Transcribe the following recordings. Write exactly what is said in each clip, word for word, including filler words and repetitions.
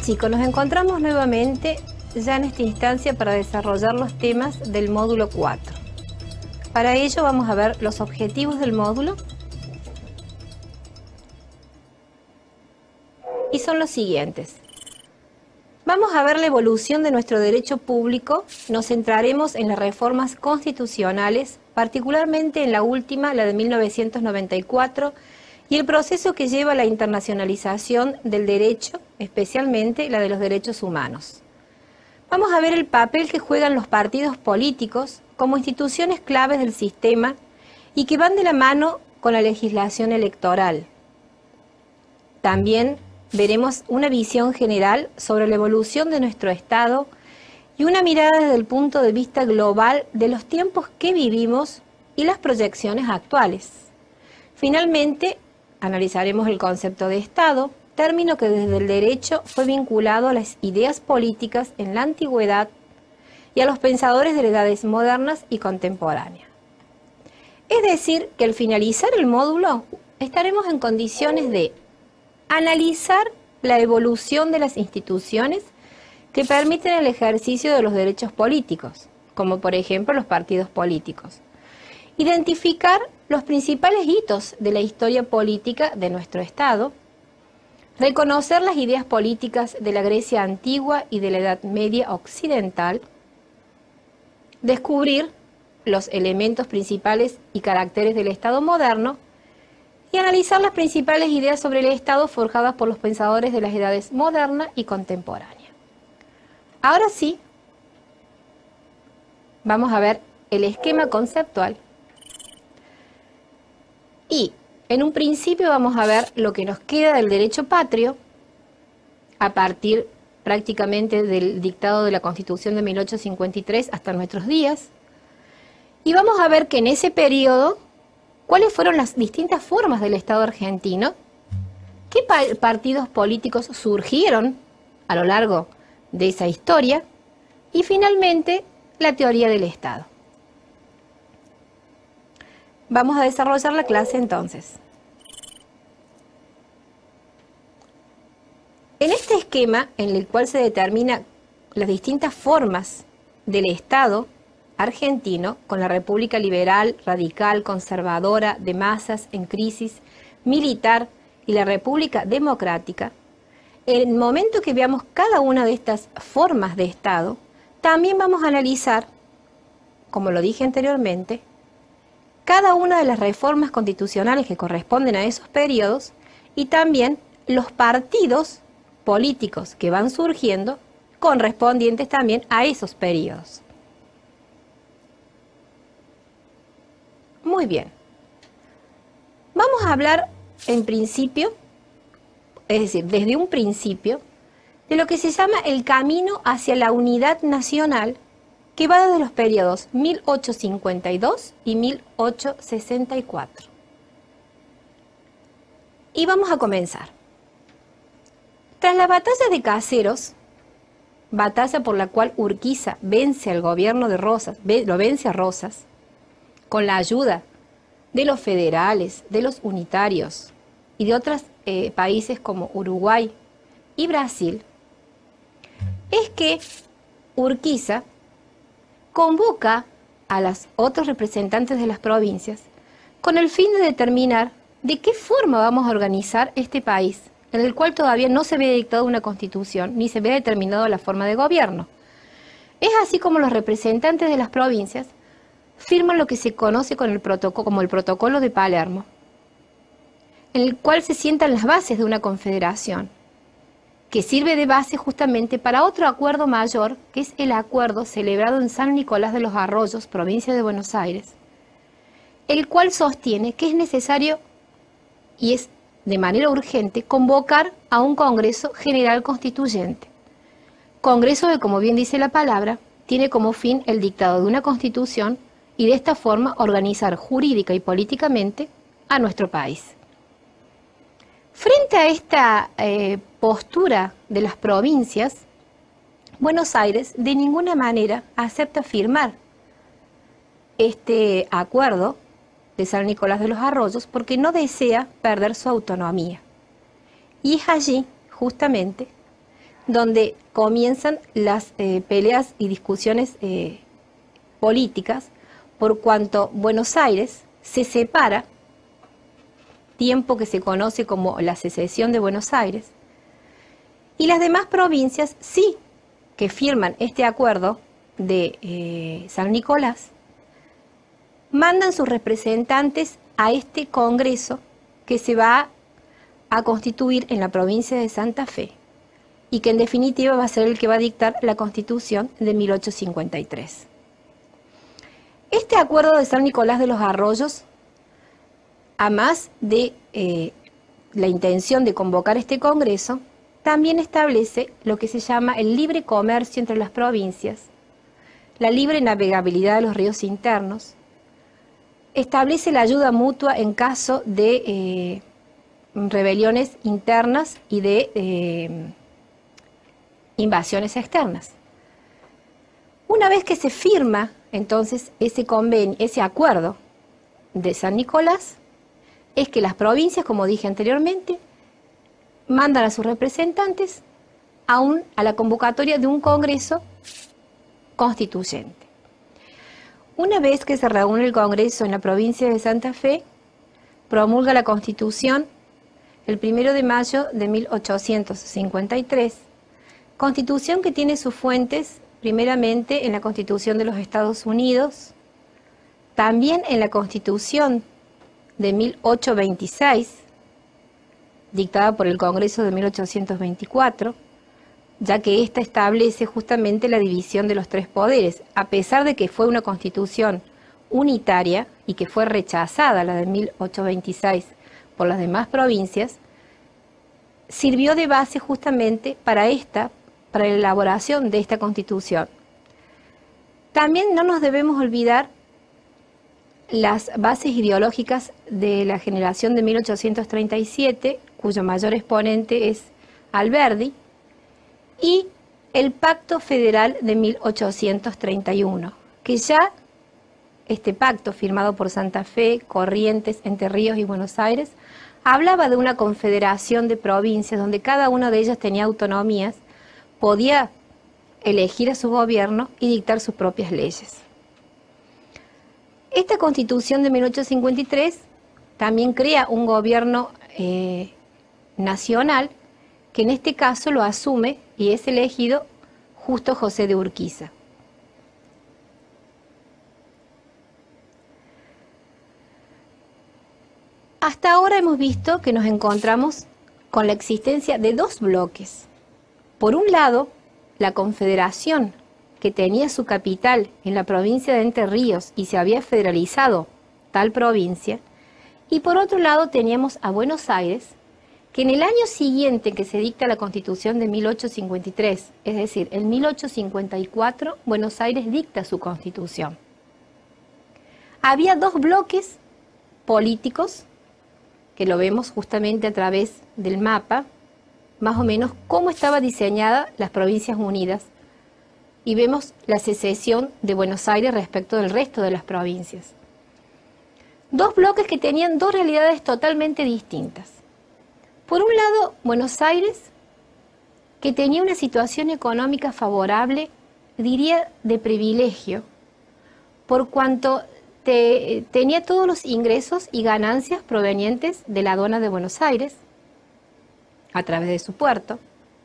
chicos, nos encontramos nuevamente ya en esta instancia para desarrollar los temas del módulo cuatro. Para ello vamos a ver los objetivos del módulo y son los siguientes. Vamos a ver la evolución de nuestro derecho público, nos centraremos en las reformas constitucionales, particularmente en la última, la de mil novecientos noventa y cuatro, y el proceso que lleva a la internacionalización del derecho, especialmente la de los derechos humanos. Vamos a ver el papel que juegan los partidos políticos como instituciones claves del sistema y que van de la mano con la legislación electoral. También veremos una visión general sobre la evolución de nuestro Estado y una mirada desde el punto de vista global de los tiempos que vivimos y las proyecciones actuales. Finalmente, analizaremos el concepto de Estado, término que desde el derecho fue vinculado a las ideas políticas en la antigüedad y a los pensadores de las edades modernas y contemporáneas. Es decir, que al finalizar el módulo estaremos en condiciones de analizar la evolución de las instituciones que permiten el ejercicio de los derechos políticos, como por ejemplo los partidos políticos. Identificar los principales hitos de la historia política de nuestro Estado, reconocer las ideas políticas de la Grecia antigua y de la Edad Media occidental, descubrir los elementos principales y caracteres del Estado moderno y analizar las principales ideas sobre el Estado forjadas por los pensadores de las edades moderna y contemporánea. Ahora sí, vamos a ver el esquema conceptual. Y en un principio vamos a ver lo que nos queda del derecho patrio a partir prácticamente del dictado de la Constitución de mil ochocientos cincuenta y tres hasta nuestros días. Y vamos a ver que en ese periodo, ¿cuáles fueron las distintas formas del Estado argentino? ¿Qué pa- partidos políticos surgieron a lo largo de esa historia? Y finalmente, la teoría del Estado. Vamos a desarrollar la clase entonces. En este esquema, en el cual se determina las distintas formas del Estado argentino, con la República liberal, radical, conservadora, de masas, en crisis, militar y la República democrática, en el momento que veamos cada una de estas formas de Estado, también vamos a analizar, como lo dije anteriormente, cada una de las reformas constitucionales que corresponden a esos periodos y también los partidos políticos que van surgiendo correspondientes también a esos periodos. Muy bien. Vamos a hablar en principio, es decir, desde un principio, de lo que se llama el camino hacia la unidad nacional que va desde los periodos mil ochocientos cincuenta y dos y mil ochocientos sesenta y cuatro. Y vamos a comenzar. Tras la batalla de Caseros, batalla por la cual Urquiza vence al gobierno de Rosas, lo vence a Rosas, con la ayuda de los federales, de los unitarios y de otros eh, países como Uruguay y Brasil, es que Urquiza convoca a los otros representantes de las provincias con el fin de determinar de qué forma vamos a organizar este país, en el cual todavía no se había dictado una constitución ni se había determinado la forma de gobierno. Es así como los representantes de las provincias firman lo que se conoce con el protocolo, como el Protocolo de Palermo, en el cual se sientan las bases de una confederación, que sirve de base justamente para otro acuerdo mayor, que es el acuerdo celebrado en San Nicolás de los Arroyos, provincia de Buenos Aires, el cual sostiene que es necesario y es de manera urgente convocar a un Congreso General Constituyente. Congreso que, como bien dice la palabra, tiene como fin el dictado de una Constitución y de esta forma organizar jurídica y políticamente a nuestro país. Frente a esta eh, postura de las provincias, Buenos Aires de ninguna manera acepta firmar este acuerdo de San Nicolás de los Arroyos porque no desea perder su autonomía. Y es allí, justamente, donde comienzan las eh, peleas y discusiones eh, políticas, por cuanto Buenos Aires se separa, tiempo que se conoce como la secesión de Buenos Aires, y las demás provincias sí que firman este acuerdo de eh, San Nicolás, mandan sus representantes a este congreso que se va a constituir en la provincia de Santa Fe y que en definitiva va a ser el que va a dictar la Constitución de mil ochocientos cincuenta y tres. Este acuerdo de San Nicolás de los Arroyos, a más de eh, la intención de convocar este congreso, también establece lo que se llama el libre comercio entre las provincias, la libre navegabilidad de los ríos internos, establece la ayuda mutua en caso de eh, rebeliones internas y de eh, invasiones externas. Una vez que se firma entonces ese convenio, ese acuerdo de San Nicolás, es que las provincias, como dije anteriormente, mandan a sus representantes a, un, a la convocatoria de un congreso constituyente. Una vez que se reúne el Congreso en la provincia de Santa Fe, promulga la Constitución el primero de mayo de mil ochocientos cincuenta y tres, Constitución que tiene sus fuentes primeramente en la Constitución de los Estados Unidos, también en la Constitución de mil ochocientos veintiséis, dictada por el Congreso de mil ochocientos veinticuatro, ya que ésta establece justamente la división de los tres poderes, a pesar de que fue una constitución unitaria y que fue rechazada la de mil ochocientos veintiséis por las demás provincias, sirvió de base justamente para esta, para la elaboración de esta constitución. También no nos debemos olvidar las bases ideológicas de la generación de mil ochocientos treinta y siete, cuyo mayor exponente es Alberdi, y el Pacto Federal de mil ochocientos treinta y uno, que ya este pacto firmado por Santa Fe, Corrientes, Entre Ríos y Buenos Aires, hablaba de una confederación de provincias donde cada una de ellas tenía autonomías, podía elegir a su gobierno y dictar sus propias leyes. Esta Constitución de mil ochocientos cincuenta y tres también crea un gobierno eh, nacional, que en este caso lo asume y es elegido Justo José de Urquiza. Hasta ahora hemos visto que nos encontramos con la existencia de dos bloques. Por un lado, la Confederación, que tenía su capital en la provincia de Entre Ríos y se había federalizado tal provincia, y por otro lado teníamos a Buenos Aires, que en el año siguiente en que se dicta la Constitución de mil ochocientos cincuenta y tres, es decir, en mil ochocientos cincuenta y cuatro, Buenos Aires dicta su Constitución. Había dos bloques políticos, que lo vemos justamente a través del mapa, más o menos cómo estaba diseñada las Provincias Unidas, y vemos la secesión de Buenos Aires respecto del resto de las provincias. Dos bloques que tenían dos realidades totalmente distintas. Por un lado, Buenos Aires, que tenía una situación económica favorable, diría de privilegio, por cuanto te, tenía todos los ingresos y ganancias provenientes de la aduana de Buenos Aires, a través de su puerto.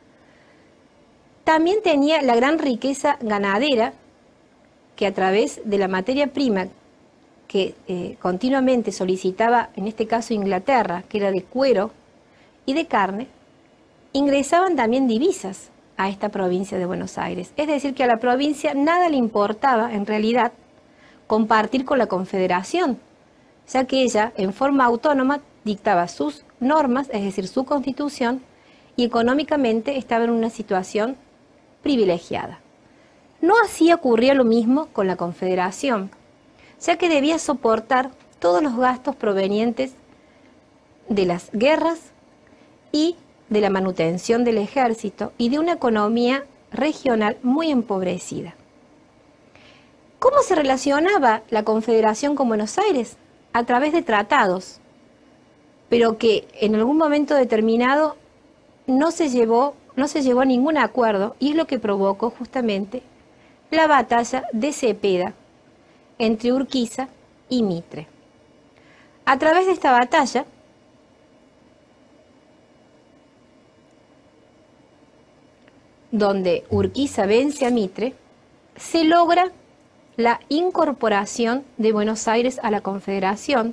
También tenía la gran riqueza ganadera, que a través de la materia prima que eh, continuamente solicitaba, en este caso Inglaterra, que era de cuero y de carne, ingresaban también divisas a esta provincia de Buenos Aires. Es decir, que a la provincia nada le importaba, en realidad, compartir con la Confederación, ya que ella, en forma autónoma, dictaba sus normas, es decir, su constitución, y económicamente estaba en una situación privilegiada. No así ocurría lo mismo con la Confederación, ya que debía soportar todos los gastos provenientes de las guerras y de la manutención del ejército y de una economía regional muy empobrecida. ¿Cómo se relacionaba la Confederación con Buenos Aires? A través de tratados, pero que en algún momento determinado no se llevó no se llegó a ningún acuerdo y es lo que provocó justamente la batalla de Cepeda entre Urquiza y Mitre. A través de esta batalla, donde Urquiza vence a Mitre, se logra la incorporación de Buenos Aires a la Confederación,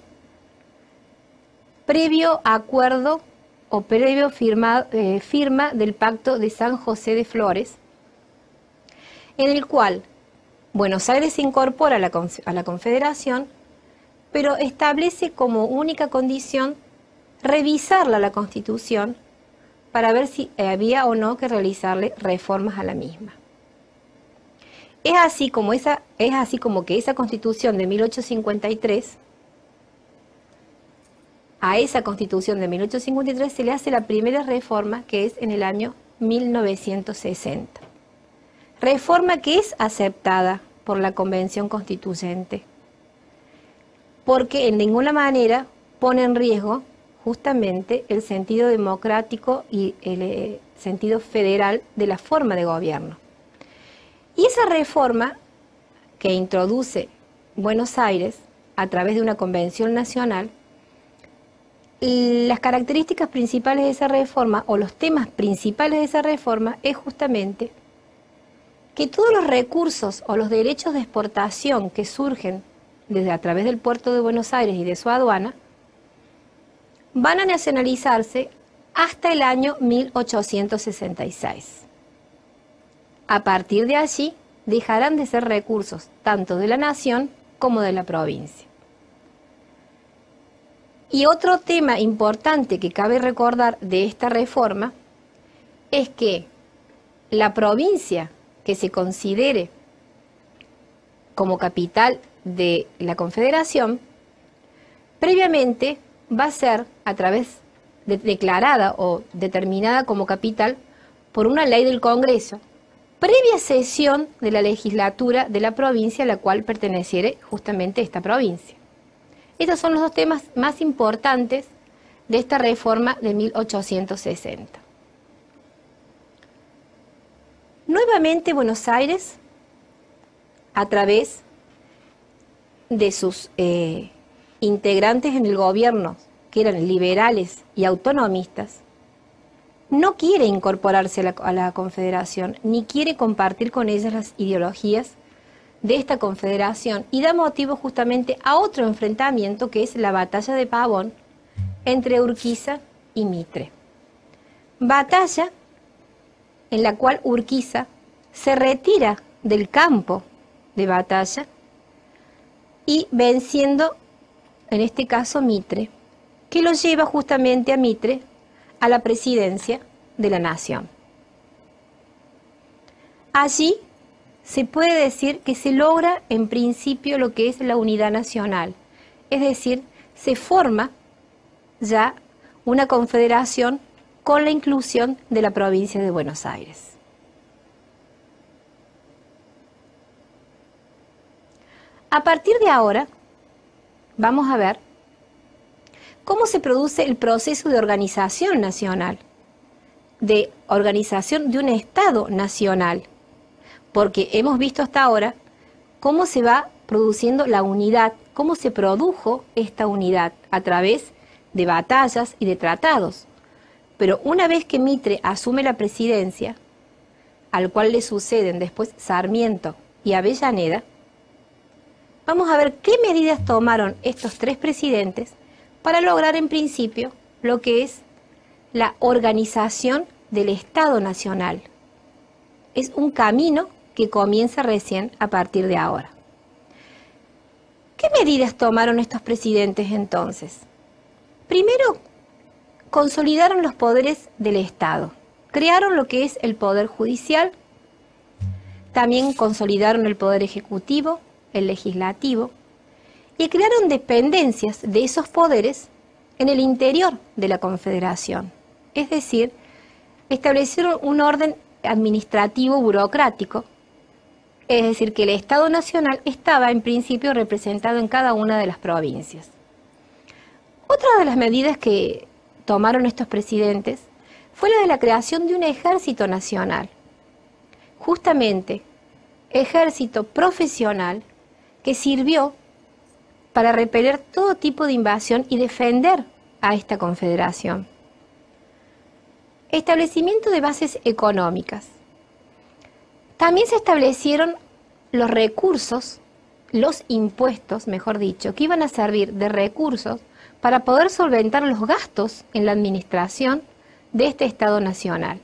previo acuerdo o previo firma, eh, firma del Pacto de San José de Flores, en el cual Buenos Aires se incorpora a la, a la Confederación, pero establece como única condición revisarla la Constitución para ver si había o no que realizarle reformas a la misma. Es así como, esa, es así como que esa Constitución de mil ochocientos cincuenta y tres, a esa Constitución de mil ochocientos cincuenta y tres se le hace la primera reforma, que es en el año mil novecientos sesenta. Reforma que es aceptada por la Convención Constituyente, porque en ninguna manera pone en riesgo justamente el sentido democrático y el eh, sentido federal de la forma de gobierno. Y esa reforma que introduce Buenos Aires a través de una convención nacional, las características principales de esa reforma o los temas principales de esa reforma es justamente que todos los recursos o los derechos de exportación que surgen desde a través del puerto de Buenos Aires y de su aduana van a nacionalizarse hasta el año mil ochocientos sesenta y seis. A partir de allí dejarán de ser recursos tanto de la nación como de la provincia. Y otro tema importante que cabe recordar de esta reforma es que la provincia que se considere como capital de la Confederación, previamente va a ser a través de declarada o determinada como capital por una ley del Congreso, previa sesión de la legislatura de la provincia a la cual perteneciere justamente esta provincia. Estos son los dos temas más importantes de esta reforma de mil ochocientos sesenta. Nuevamente Buenos Aires, a través de sus eh, integrantes en el gobierno, que eran liberales y autonomistas, no quiere incorporarse a la, a la Confederación, ni quiere compartir con ellas las ideologías de esta Confederación, y da motivo justamente a otro enfrentamiento que es la batalla de Pavón entre Urquiza y Mitre. Batalla en la cual Urquiza se retira del campo de batalla y venciendo, en este caso, Mitre, que lo lleva justamente a Mitre a la presidencia de la nación. Allí se puede decir que se logra en principio lo que es la unidad nacional, es decir, se forma ya una confederación con la inclusión de la provincia de Buenos Aires. A partir de ahora, vamos a ver cómo se produce el proceso de organización nacional, de organización de un Estado nacional, porque hemos visto hasta ahora cómo se va produciendo la unidad, cómo se produjo esta unidad a través de batallas y de tratados. Pero una vez que Mitre asume la presidencia, al cual le suceden después Sarmiento y Avellaneda, vamos a ver qué medidas tomaron estos tres presidentes para lograr en principio lo que es la organización del Estado Nacional. Es un camino que comienza recién a partir de ahora. ¿Qué medidas tomaron estos presidentes entonces? Primero, consolidaron los poderes del Estado. Crearon lo que es el Poder Judicial, también consolidaron el Poder Ejecutivo, el Legislativo, y crearon dependencias de esos poderes en el interior de la Confederación. Es decir, establecieron un orden administrativo burocrático, es decir, que el Estado Nacional estaba en principio representado en cada una de las provincias. Otra de las medidas que tomaron estos presidentes fue la de la creación de un ejército nacional. Justamente, ejército profesional que sirvió para repeler todo tipo de invasión y defender a esta confederación. Establecimiento de bases económicas. También se establecieron los recursos, los impuestos, mejor dicho, que iban a servir de recursos para poder solventar los gastos en la administración de este Estado nacional.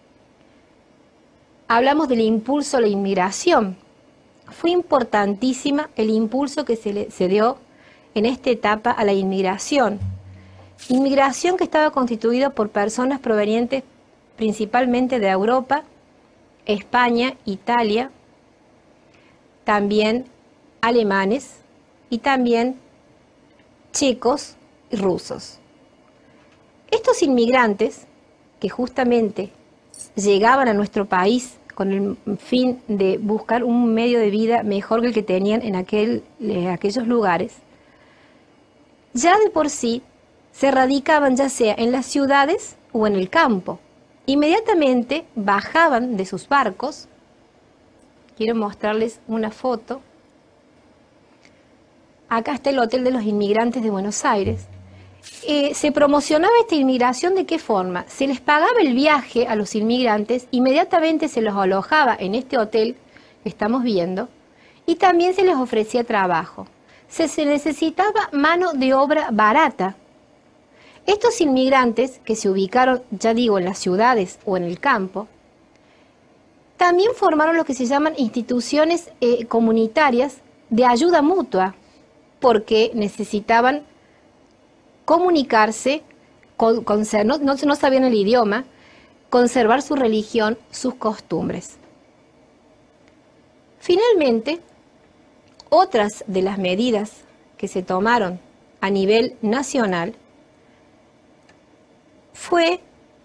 Hablamos del impulso a la inmigración. Fue importantísima el impulso que se, le, se dio en esta etapa a la inmigración. Inmigración que estaba constituida por personas provenientes principalmente de Europa, España, Italia, también alemanes y también checos y rusos. Estos inmigrantes que justamente llegaban a nuestro país con el fin de buscar un medio de vida mejor que el que tenían en aquel, eh, aquellos lugares, ya de por sí se radicaban ya sea en las ciudades o en el campo. Inmediatamente bajaban de sus barcos. Quiero mostrarles una foto. Acá está el Hotel de los Inmigrantes de Buenos Aires. Eh, se promocionaba esta inmigración ¿de qué forma? Se les pagaba el viaje a los inmigrantes, inmediatamente se los alojaba en este hotel que estamos viendo y también se les ofrecía trabajo. Se, se necesitaba mano de obra barata. Estos inmigrantes que se ubicaron, ya digo, en las ciudades o en el campo, también formaron lo que se llaman instituciones eh, comunitarias de ayuda mutua, porque necesitaban comunicarse, con, con, no, no, no sabían el idioma, conservar su religión, sus costumbres. Finalmente, otras de las medidas que se tomaron a nivel nacional fue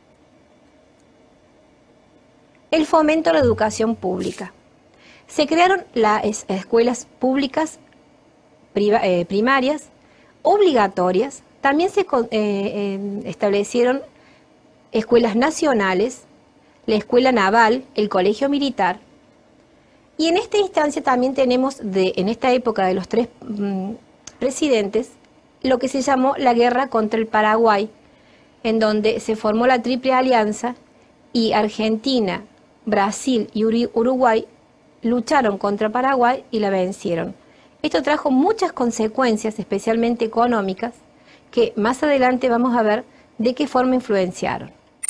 el fomento a la educación pública. Se crearon las escuelas públicas eh, primarias, obligatorias. También se eh, eh, establecieron escuelas nacionales, la escuela naval, el colegio militar. Y en esta instancia también tenemos, de, en esta época de los tres mm, presidentes, lo que se llamó la guerra contra el Paraguay, en donde se formó la Triple Alianza y Argentina, Brasil y Uruguay lucharon contra Paraguay y la vencieron. Esto trajo muchas consecuencias, especialmente económicas, que más adelante vamos a ver de qué forma influenciaron.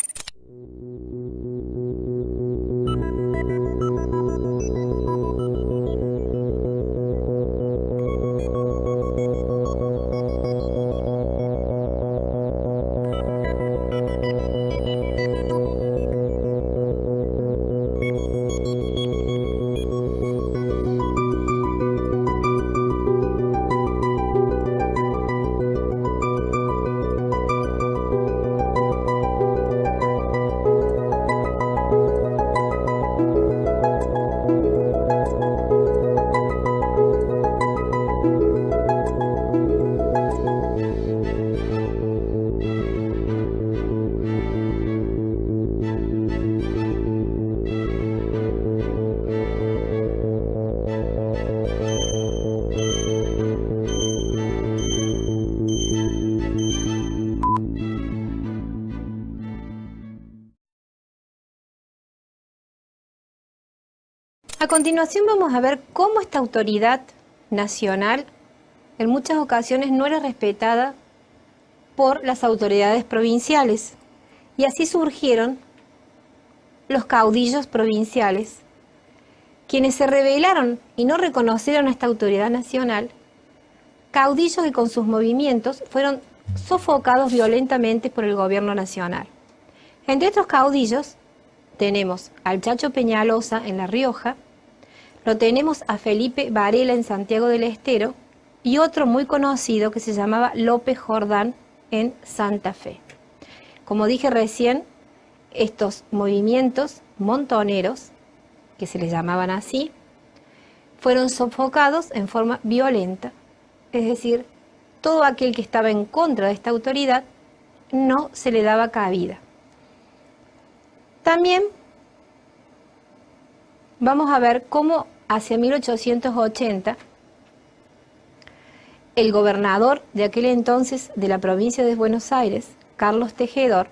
A continuación vamos a ver cómo esta autoridad nacional en muchas ocasiones no era respetada por las autoridades provinciales y así surgieron los caudillos provinciales, quienes se rebelaron y no reconocieron a esta autoridad nacional, caudillos que con sus movimientos fueron sofocados violentamente por el gobierno nacional. Entre estos caudillos tenemos al Chacho Peñalosa en La Rioja, lo tenemos a Felipe Varela en Santiago del Estero y otro muy conocido que se llamaba López Jordán en Santa Fe. Como dije recién, estos movimientos montoneros, que se les llamaban así, fueron sofocados en forma violenta, es decir, todo aquel que estaba en contra de esta autoridad no se le daba cabida. También vamos a ver cómo hacia mil ochocientos ochenta el gobernador de aquel entonces de la provincia de Buenos Aires, Carlos Tejedor,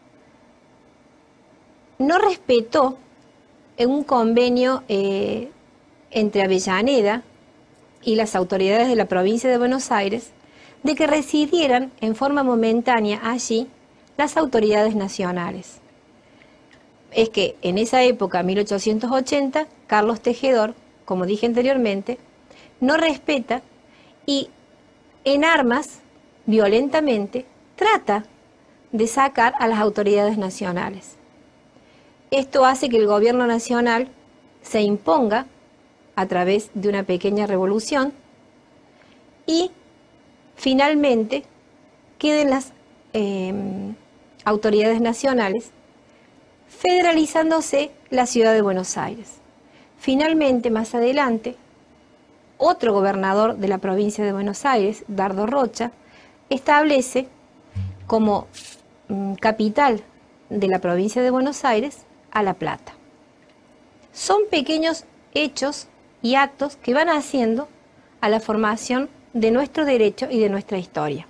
no respetó en un convenio eh, entre Avellaneda y las autoridades de la provincia de Buenos Aires de que residieran en forma momentánea allí las autoridades nacionales. Es que en esa época, mil ochocientos ochenta, Carlos Tejedor, como dije anteriormente, no respeta y en armas, violentamente, trata de sacar a las autoridades nacionales. Esto hace que el gobierno nacional se imponga a través de una pequeña revolución y finalmente queden las eh, autoridades nacionales federalizándose la ciudad de Buenos Aires. Finalmente, más adelante, otro gobernador de la provincia de Buenos Aires, Dardo Rocha, establece como mm, capital de la provincia de Buenos Aires a La Plata. Son pequeños hechos y actos que van haciendo a la formación de nuestro derecho y de nuestra historia.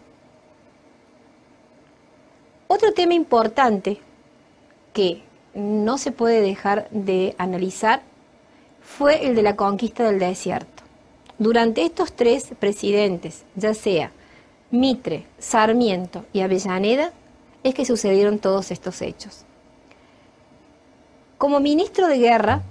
Otro tema importante que no se puede dejar de analizar fue el de la conquista del desierto. Durante estos tres presidentes, ya sea Mitre, Sarmiento y Avellaneda, es que sucedieron todos estos hechos. Como ministro de Guerra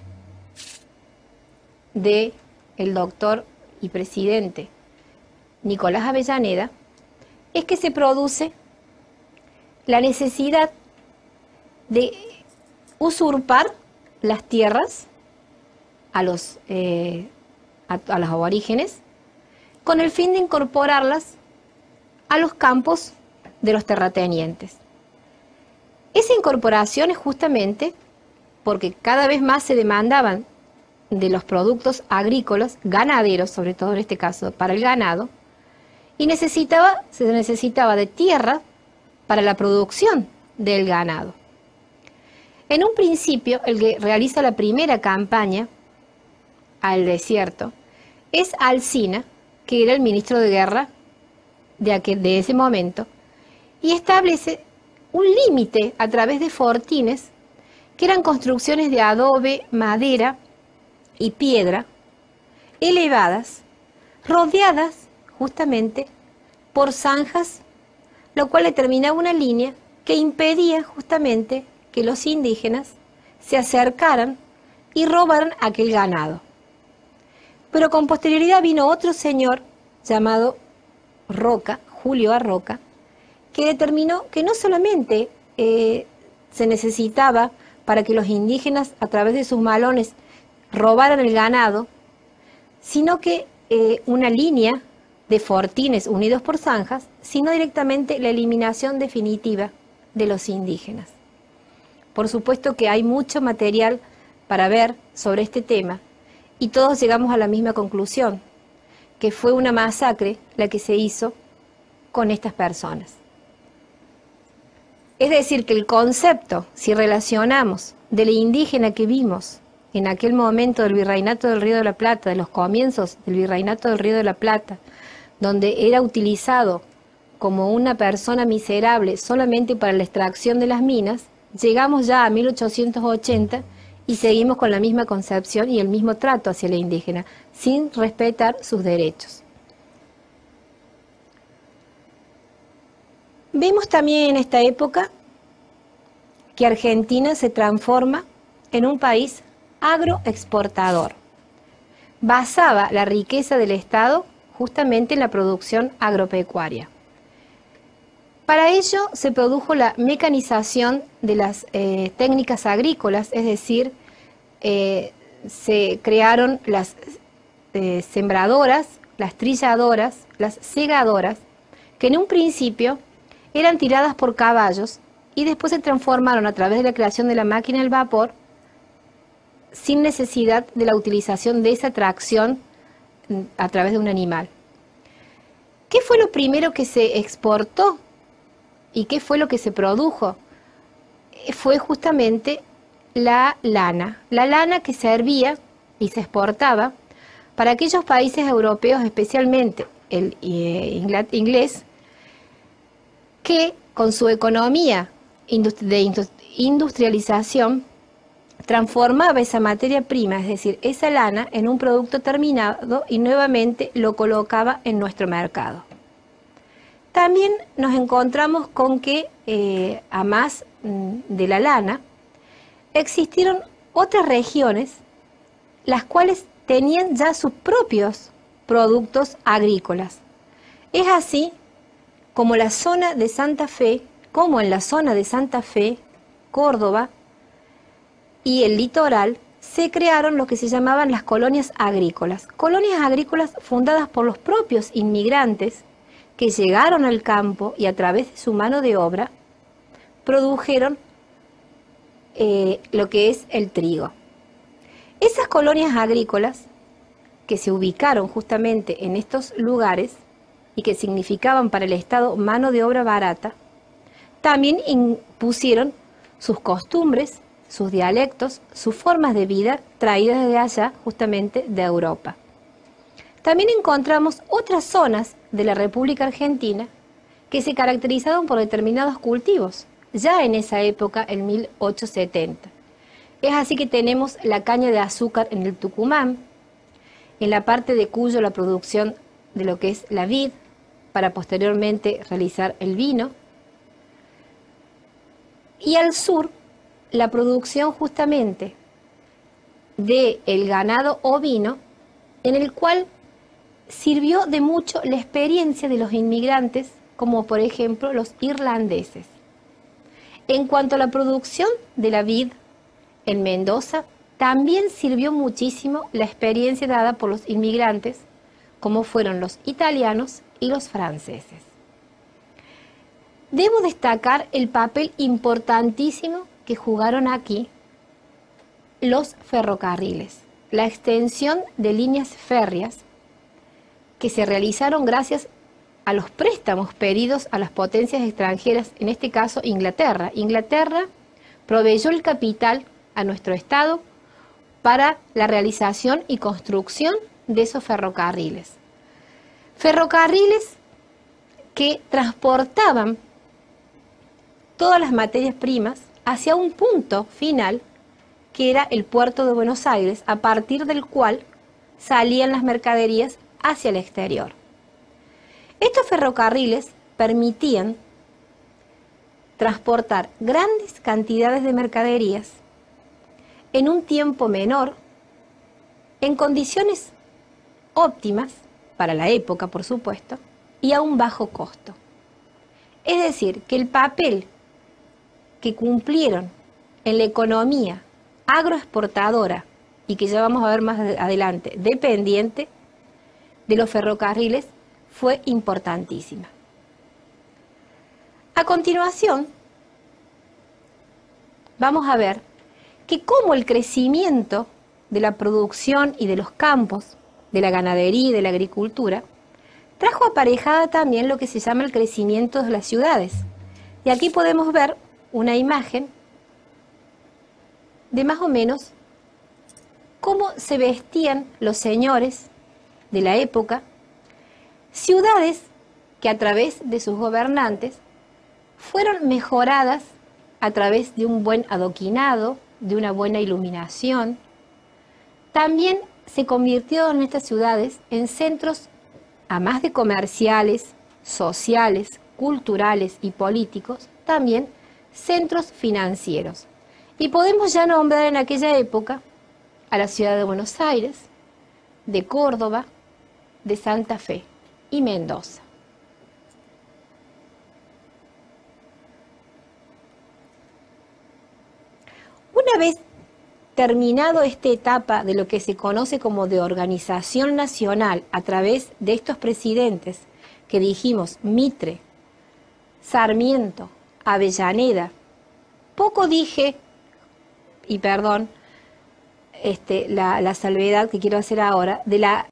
de el doctor y presidente Nicolás Avellaneda, es que se produce la necesidad de usurpar las tierras a los, eh, a, a los aborígenes con el fin de incorporarlas a los campos de los terratenientes. Esa incorporación es justamente porque cada vez más se demandaban de los productos agrícolas, ganaderos, sobre todo en este caso para el ganado, y necesitaba, se necesitaba de tierra para la producción del ganado. En un principio, el que realiza la primera campaña al desierto es Alsina, que era el ministro de Guerra de, aquel, de ese momento, y establece un límite a través de fortines, que eran construcciones de adobe, madera y piedra, elevadas, rodeadas justamente por zanjas, lo cual determinaba una línea que impedía justamente que los indígenas se acercaran y robaran aquel ganado. Pero con posterioridad vino otro señor llamado Roca, Julio Arroca, que determinó que no solamente eh, se necesitaba para que los indígenas a través de sus malones robaran el ganado, sino que eh, una línea de fortines unidos por zanjas, sino directamente la eliminación definitiva de los indígenas. Por supuesto que hay mucho material para ver sobre este tema y todos llegamos a la misma conclusión, que fue una masacre la que se hizo con estas personas. Es decir, que el concepto, si relacionamos de la indígena que vimos en aquel momento del Virreinato del Río de la Plata, de los comienzos del Virreinato del Río de la Plata, donde era utilizado como una persona miserable solamente para la extracción de las minas, llegamos ya a mil ochocientos ochenta y seguimos con la misma concepción y el mismo trato hacia la indígena, sin respetar sus derechos. Vemos también en esta época que Argentina se transforma en un país agroexportador. Basaba la riqueza del Estado justamente en la producción agropecuaria. Para ello se produjo la mecanización de las eh, técnicas agrícolas, es decir, eh, se crearon las eh, sembradoras, las trilladoras, las segadoras, que en un principio eran tiradas por caballos y después se transformaron a través de la creación de la máquina del vapor sin necesidad de la utilización de esa tracción a través de un animal. ¿Qué fue lo primero que se exportó y qué fue lo que se produjo? Fue justamente la lana. La lana que servía y se exportaba para aquellos países europeos, especialmente el eh, inglés, que con su economía de industrialización transformaba esa materia prima, es decir, esa lana, en un producto terminado y nuevamente lo colocaba en nuestro mercado. También nos encontramos con que, eh, a más de la lana, existieron otras regiones las cuales tenían ya sus propios productos agrícolas. Es así como la zona de Santa Fe, como en la zona de Santa Fe, Córdoba y el litoral, se crearon lo que se llamaban las colonias agrícolas. Colonias agrícolas fundadas por los propios inmigrantes que llegaron al campo y a través de su mano de obra produjeron eh, lo que es el trigo. Esas colonias agrícolas que se ubicaron justamente en estos lugares y que significaban para el Estado mano de obra barata, también impusieron sus costumbres, sus dialectos, sus formas de vida traídas de allá, justamente de Europa. También encontramos otras zonas de la República Argentina que se caracterizaban por determinados cultivos, ya en esa época, en mil ochocientos setenta. Es así que tenemos la caña de azúcar en el Tucumán, en la parte de Cuyo la producción de lo que es la vid, para posteriormente realizar el vino, y al sur la producción justamente del ganado ovino, en el cual sirvió de mucho la experiencia de los inmigrantes, como por ejemplo los irlandeses. En cuanto a la producción de la vid en Mendoza, también sirvió muchísimo la experiencia dada por los inmigrantes, como fueron los italianos y los franceses. Debo destacar el papel importantísimo que jugaron aquí los ferrocarriles, la extensión de líneas férreas que se realizaron gracias a los préstamos pedidos a las potencias extranjeras, en este caso Inglaterra. Inglaterra proveyó el capital a nuestro Estado para la realización y construcción de esos ferrocarriles. Ferrocarriles que transportaban todas las materias primas hacia un punto final, que era el puerto de Buenos Aires, a partir del cual salían las mercaderías hacia el exterior. Estos ferrocarriles permitían transportar grandes cantidades de mercaderías en un tiempo menor, en condiciones óptimas, para la época por supuesto, y a un bajo costo. Es decir, que el papel que cumplieron en la economía agroexportadora, y que ya vamos a ver más adelante, dependiente de los ferrocarriles, fue importantísima. A continuación, vamos a ver que cómo el crecimiento de la producción y de los campos, de la ganadería y de la agricultura, trajo aparejada también lo que se llama el crecimiento de las ciudades. Y aquí podemos ver una imagen de más o menos cómo se vestían los señores de la época, ciudades que a través de sus gobernantes fueron mejoradas a través de un buen adoquinado, de una buena iluminación. También se convirtieron estas ciudades en centros, a más de comerciales, sociales, culturales y políticos, también centros financieros. Y podemos ya nombrar en aquella época a la ciudad de Buenos Aires, de Córdoba, de Santa Fe y Mendoza. Una vez terminado esta etapa de lo que se conoce como de organización nacional a través de estos presidentes que dijimos, Mitre, Sarmiento, Avellaneda, poco dije, y perdón, este, la, la salvedad que quiero hacer ahora, de la